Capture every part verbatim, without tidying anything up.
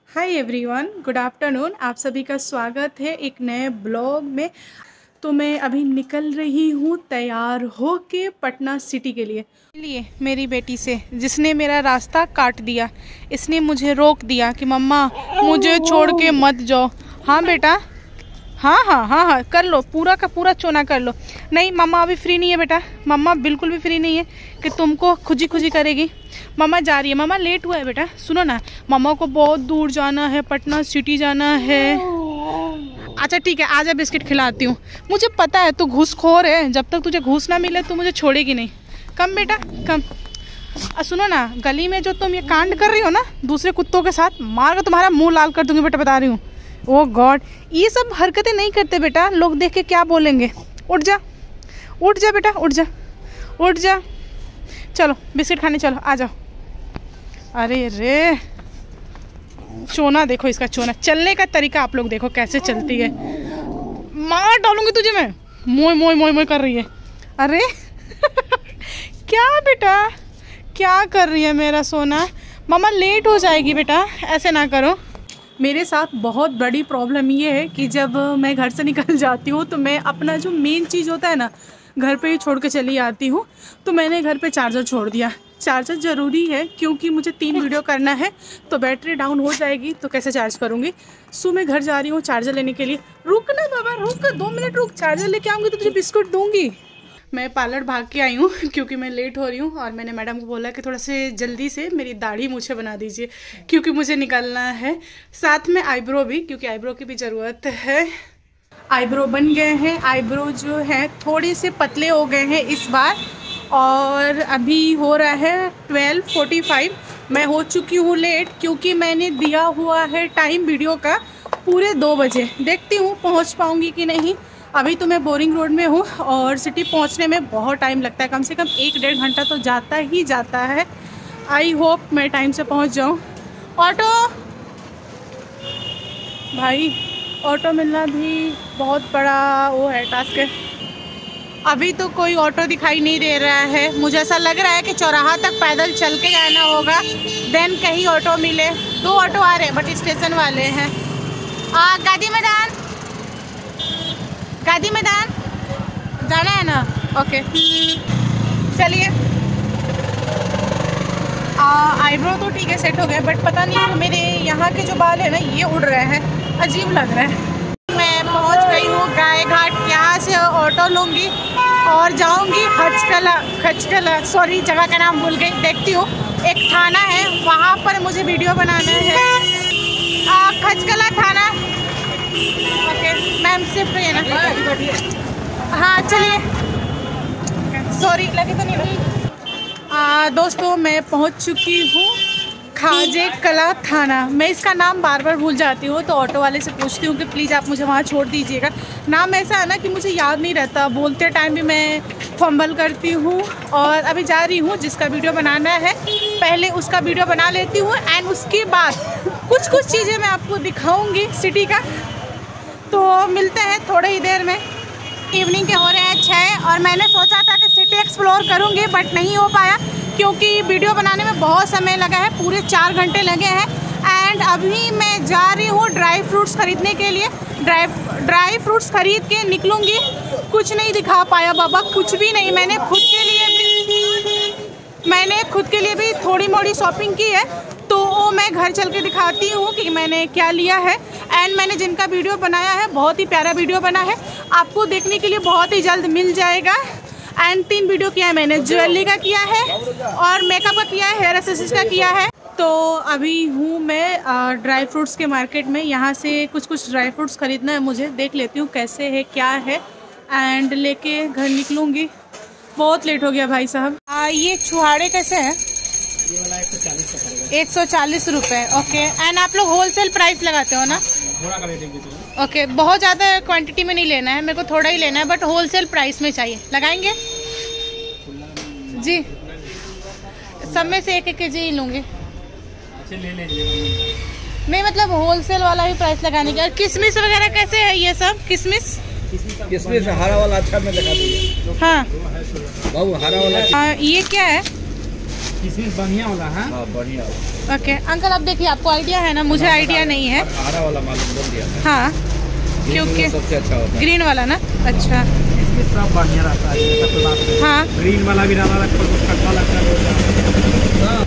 Hi everyone, good afternoon. आप सभी का स्वागत है एक नए ब्लॉग में। तो मैं अभी निकल रही हूँ तैयार हो के पटना सिटी के लिए लिए मेरी बेटी से, जिसने मेरा रास्ता काट दिया। इसने मुझे रोक दिया कि मम्मा मुझे छोड़ के मत जाओ। हाँ बेटा, हाँ हाँ हाँ हाँ कर लो, पूरा का पूरा चोना कर लो। नहीं मम्मा अभी फ्री नहीं है बेटा, मम्मा बिल्कुल भी फ्री नहीं है कि तुमको खुजी खुजी करेगी। मम्मा जा रही है, मम्मा लेट हुआ है बेटा। सुनो ना, मम्मा को बहुत दूर जाना है, पटना सिटी जाना है। अच्छा ठीक है, आजा बिस्किट खिलाती हूँ। मुझे पता है तू घूसखोर है, जब तक तुझे घूस ना मिले तू मुझे छोड़ेगी नहीं। कम बेटा कम। आ, सुनो ना, गली में जो तुम ये कांड कर रही हो ना दूसरे कुत्तों के साथ, मार कर तुम्हारा मुंह लाल कर दूंगी बेटा, बता रही हूँ। ओह गॉड, ये सब हरकतें नहीं करते बेटा, लोग देख के क्या बोलेंगे। उठ जा उठ जा बेटा, उठ जा उठ जा। चलो बिस्किट खाने चलो, आ जाओ। अरे रे, चोना देखो इसका, चोना चलने का तरीका आप लोग देखो कैसे चलती है। मार डालूंगी तुझे मैं। मोय मोय मोय मोय कर रही है। अरे क्या बेटा, क्या कर रही है मेरा सोना। मम्मा लेट हो जाएगी बेटा, ऐसे ना करो। मेरे साथ बहुत बड़ी प्रॉब्लम ये है कि जब मैं घर से निकल जाती हूँ तो मैं अपना जो मेन चीज़ होता है ना घर पे ही छोड़ के चली आती हूँ। तो मैंने घर पे चार्जर छोड़ दिया। चार्जर ज़रूरी है क्योंकि मुझे तीन वीडियो करना है, तो बैटरी डाउन हो जाएगी तो कैसे चार्ज करूँगी। सो मैं घर जा रही हूँ चार्जर लेने के लिए। रुक ना बाबा, रुक दो मिनट रुक, चार्जर लेके आऊँगी तो तुझे बिस्कुट दूँगी। मैं पार्लर भाग के आई हूँ क्योंकि मैं लेट हो रही हूँ, और मैंने मैडम को बोला कि थोड़ा से जल्दी से मेरी दाढ़ी मूछें बना दीजिए क्योंकि मुझे निकलना है। साथ में आईब्रो भी, क्योंकि आईब्रो की भी ज़रूरत है। आईब्रो बन गए हैं, आईब्रो जो है थोड़े से पतले हो गए हैं इस बार। और अभी हो रहा है ट्वेल्व फोर्टी फाइव। मैं हो चुकी हूँ लेट क्योंकि मैंने दिया हुआ है टाइम वीडियो का पूरे दो बजे। देखती हूँ पहुँच पाऊँगी कि नहीं। अभी तो मैं बोरिंग रोड में हूँ और सिटी पहुँचने में बहुत टाइम लगता है, कम से कम एक डेढ़ घंटा तो जाता ही जाता है। आई होप मैं टाइम से पहुँच जाऊँ। ऑटो भाई, ऑटो मिलना भी बहुत बड़ा वो है, टास्क है। अभी तो कोई ऑटो दिखाई नहीं दे रहा है, मुझे ऐसा लग रहा है कि चौराहा तक पैदल चल के जाना होगा, देन कहीं ऑटो मिले। दो ऑटो आ रहे हैं बट स्टेशन वाले हैं। आ, गांधी मैदान, गांधी मैदान जाना है ना, ओके चलिए। आईब्रो तो ठीक है सेट हो गया, बट पता नहीं मेरे यहाँ के जो बाल है ना ये उड़ रहे हैं, अजीब लग रहा है। मैं पहुँच गई हूँ गाय घाट, यहाँ से ऑटो लूँगी और जाऊँगी खचकला। खचकला सॉरी जगह का नाम भूल गई। देखती हूँ एक थाना है, वहाँ पर मुझे वीडियो बनाना है। आ, खचकला थाना, ओके मैम सिर्फ है ना। हाँ चलिए, सॉरी लगे तो नहीं। आ, दोस्तों मैं पहुंच चुकी हूँ खाजे कला थाना। मैं इसका नाम बार बार भूल जाती हूँ, तो ऑटो वाले से पूछती हूँ कि प्लीज़ आप मुझे वहाँ छोड़ दीजिएगा। नाम ऐसा है ना कि मुझे याद नहीं रहता, बोलते टाइम भी मैं फंबल करती हूँ। और अभी जा रही हूँ, जिसका वीडियो बनाना है पहले उसका वीडियो बना लेती हूँ, एंड उसके बाद कुछ कुछ चीज़ें मैं आपको दिखाऊँगी सिटी का। तो मिलते हैं थोड़ी ही देर में। इवनिंग के हो रहे हैं छः, और मैंने सोचा था कि सिटी एक्सप्लोर करूंगी बट नहीं हो पाया क्योंकि वीडियो बनाने में बहुत समय लगा है, पूरे चार घंटे लगे हैं। एंड अभी मैं जा रही हूँ ड्राई फ्रूट्स ख़रीदने के लिए। ड्राई ड्राई फ्रूट्स ख़रीद के निकलूँगी। कुछ नहीं दिखा पाया बाबा, कुछ भी नहीं। मैंने खुद के लिए भी मैंने खुद के लिए भी थोड़ी मोड़ी शॉपिंग की है, तो वो मैं घर चल के दिखाती हूँ कि मैंने क्या लिया है। एंड मैंने जिनका वीडियो बनाया है बहुत ही प्यारा वीडियो बना है, आपको देखने के लिए बहुत ही जल्द मिल जाएगा। एंड तीन वीडियो किया है मैंने, ज्वेलरी का किया है और मेकअप का किया है, हेयर एक्सेसरीज का किया है। तो अभी हूँ मैं ड्राई फ्रूट्स के मार्केट में, यहाँ से कुछ कुछ ड्राई फ्रूट्स ख़रीदना है मुझे। देख लेती हूँ कैसे है क्या है, एंड लेके घर निकलूँगी। बहुत लेट हो गया भाई साहब। ये छुहाड़े कैसे हैं? ये वाला एक सौ चालीस का पड़ेगा। एक सौ चालीस रुपये, ओके। एंड आप लोग होलसेल प्राइस लगाते हो ना? थोड़ा का रेट है। ओके, बहुत ज़्यादा क्वांटिटी में नहीं लेना है, मेरे को थोड़ा ही लेना है, बट होलसेल प्राइस में चाहिए। लगाएंगे जी, सब में से एक एक के जी ही लूँगी। अच्छा ले लीजिए। नहीं मतलब होलसेल वाला ही प्राइस लगाने की। और किशमिश वगैरह कैसे है ये सब? किशमिश किशमिश हरा वाला अच्छा में दिखा दीजिए। हाँ बाबू हरा वाला। आ, ये क्या है? किशमिश बढ़िया वाला है। हाँ बढ़िया वाला। ओके अंकल, आप देखिए, आपको आइडिया है ना, मुझे आइडिया नहीं है। हरा वाला मालूम बोल दिया था। हाँ ग्रीन क्योंकि वाला सबसे अच्छा होता है। ग्रीन वाला ना, अच्छा इसमें सब बढ़िया रहता है, ऐसा कोई बात नहीं। हाँ ग्रीन वाला भी डाला रखा है, खट्टा लगता है। हाँ।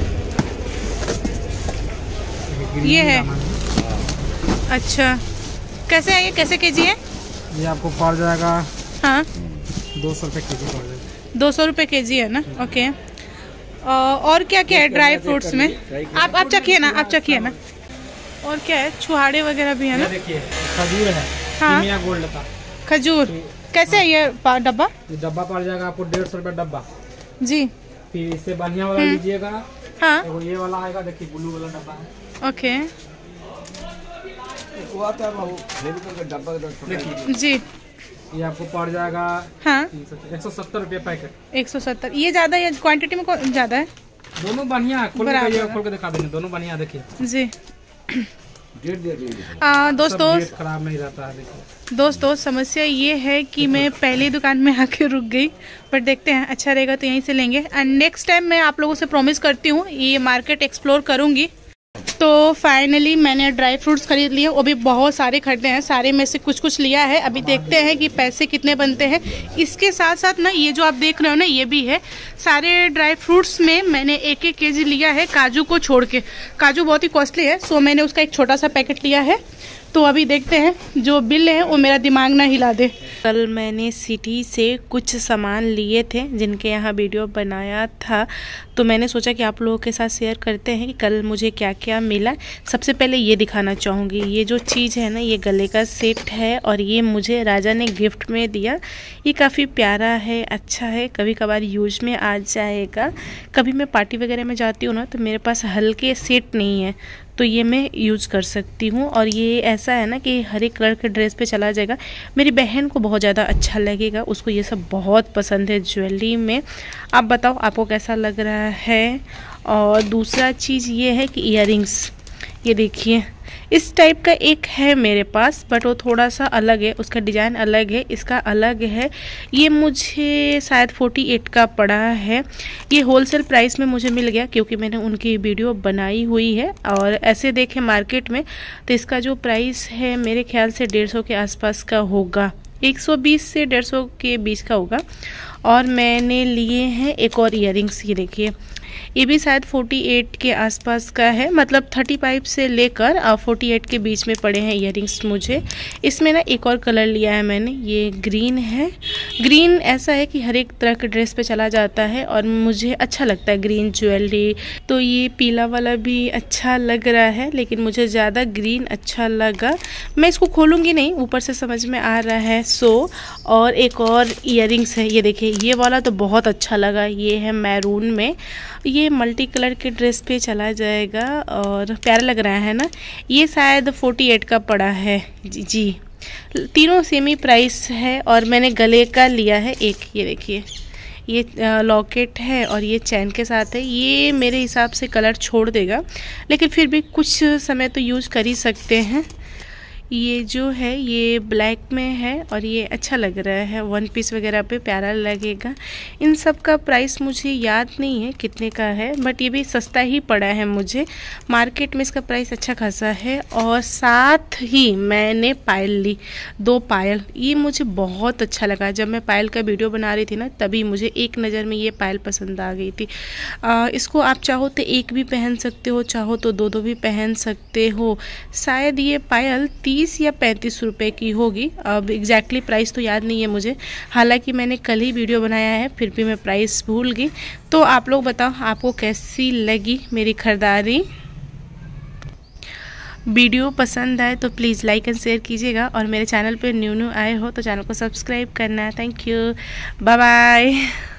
ये है, अच्छा कैसे है ये, कैसे केजी है? ये आपको पड़ जाएगा हाँ दो सौ रुपये के जी पड़ जाएगा। दो सौ रुपये के जी है ना, ओके। और क्या क्या है ड्राई फ्रूट्स में? आप आप चखिए ना, आप चखिए ना। और क्या है, छुहाड़े वगैरह भी है ना? देखिए खजूर है, हाँ। कीमिया गोल्ड का खजूर कैसे है ये पा- डब्बा? ये डब्बा पड़ जाएगा आपको डेढ़ सौ रुपये डब्बा। जी फिर इससे बढ़िया वाला लीजिएगा, हाँ एगो ये वाला आएगा, देखिए ब्लू वाला डब्बा है। ओके वो आता है वो फेविकोल का डब्बा का छोटा देखिए जी ये आपको पड़ जाएगा हाँ एक सौ सत्तर रुपये पैकेट। एक सौ सत्तर। ये ज़्यादा है, क्वांटिटी में कौन- ज़्यादा है? दोनों बढ़िया है, खोल बराबर के ये है। खोल के दिखा देंगे, दोनों बढ़िया देखिए। जी डेढ़ डेढ़ डेढ़। आ, दोस्तों सब डेट खराब नहीं रहता है, देखिए। दोस्तों समस्या ये है कि मैं पहली दुकान में आके रुक गई, बट देखते हैं अच्छा रहेगा तो यहीं से लेंगे। एंड नेक्स्ट टाइम मैं आप लोगों से प्रॉमिस करती हूँ ये मार्केट एक्सप्लोर करूँगी। तो फाइनली मैंने ड्राई फ्रूट्स खरीद लिए, वो भी बहुत सारे खरीदे हैं, सारे में से कुछ कुछ लिया है। अभी देखते हैं कि पैसे कितने बनते हैं। इसके साथ साथ ना ये जो आप देख रहे हो ना, ये भी है। सारे ड्राई फ्रूट्स में मैंने एक एक केजी लिया है, काजू को छोड़ के। काजू बहुत ही कॉस्टली है, सो मैंने उसका एक छोटा सा पैकेट लिया है। तो अभी देखते हैं, जो बिल है वो मेरा दिमाग ना हिला दे। कल मैंने सिटी से कुछ सामान लिए थे जिनके यहाँ वीडियो बनाया था, तो मैंने सोचा कि आप लोगों के साथ शेयर करते हैं कि कल मुझे क्या क्या मिला। सबसे पहले ये दिखाना चाहूँगी, ये जो चीज़ है ना, ये गले का सेट है और ये मुझे राजा ने गिफ्ट में दिया। ये काफ़ी प्यारा है, अच्छा है, कभी कभार यूज में आ जाएगा। कभी मैं पार्टी वगैरह में जाती हूँ ना, तो मेरे पास हल्के सेट नहीं है, तो ये मैं यूज़ कर सकती हूँ। और ये ऐसा है ना कि हर एक कलर के ड्रेस पे चला जाएगा। मेरी बहन को बहुत ज़्यादा अच्छा लगेगा, उसको ये सब बहुत पसंद है ज्वेलरी में। आप बताओ आपको कैसा लग रहा है। और दूसरा चीज़ ये है कि इयररिंग्स, ये देखिए इस टाइप का एक है मेरे पास, बट वो थोड़ा सा अलग है, उसका डिज़ाइन अलग है, इसका अलग है। ये मुझे शायद अड़तालीस का पड़ा है। ये होलसेल प्राइस में मुझे मिल गया क्योंकि मैंने उनकी वीडियो बनाई हुई है। और ऐसे देखें मार्केट में तो इसका जो प्राइस है मेरे ख्याल से डेढ़ सौ के आसपास का होगा, एक सौ बीस से डेढ़ सौ के बीच का होगा। और मैंने लिए हैं एक और इयररिंग्स, ये देखिए ये भी शायद अड़तालीस के आसपास का है, मतलब पैंतीस से लेकर अड़तालीस के बीच में पड़े हैं इयररिंग्स मुझे। इसमें ना एक और कलर लिया है मैंने, ये ग्रीन है। ग्रीन ऐसा है कि हर एक तरह के ड्रेस पे चला जाता है और मुझे अच्छा लगता है ग्रीन ज्वेलरी। तो ये पीला वाला भी अच्छा लग रहा है, लेकिन मुझे ज़्यादा ग्रीन अच्छा लगा। मैं इसको खोलूँगी नहीं, ऊपर से समझ में आ रहा है। सो और एक और इयररिंग्स है, ये देखिए ये वाला तो बहुत अच्छा लगा, ये है मैरून में। ये मल्टी कलर के ड्रेस पे चला जाएगा और प्यारा लग रहा है ना। ये शायद अड़तालीस का पड़ा है जी, जी। तीनों सेम ही प्राइस है। और मैंने गले का लिया है एक, ये देखिए ये लॉकेट है और ये चैन के साथ है। ये मेरे हिसाब से कलर छोड़ देगा, लेकिन फिर भी कुछ समय तो यूज़ कर ही सकते हैं। ये जो है ये ब्लैक में है और ये अच्छा लग रहा है, वन पीस वगैरह पे प्यारा लगेगा। इन सब का प्राइस मुझे याद नहीं है कितने का है, बट ये भी सस्ता ही पड़ा है मुझे। मार्केट में इसका प्राइस अच्छा खासा है। और साथ ही मैंने पायल ली, दो पायल। ये मुझे बहुत अच्छा लगा, जब मैं पायल का वीडियो बना रही थी ना, तभी मुझे एक नज़र में ये पायल पसंद आ गई थी। आ, इसको आप चाहो तो एक भी पहन सकते हो, चाहो तो दो दो भी पहन सकते हो। शायद ये पायल तीस या पैंतीस रुपए की होगी, अब एग्जैक्टली प्राइस तो याद नहीं है मुझे। हालांकि मैंने कल ही वीडियो बनाया है, फिर भी मैं प्राइस भूल गई। तो आप लोग बताओ आपको कैसी लगी मेरी खरीदारी। वीडियो पसंद आए तो प्लीज़ लाइक एंड शेयर कीजिएगा, और मेरे चैनल पे न्यू न्यू आए हो तो चैनल को सब्सक्राइब करना। Thank you, bye bye.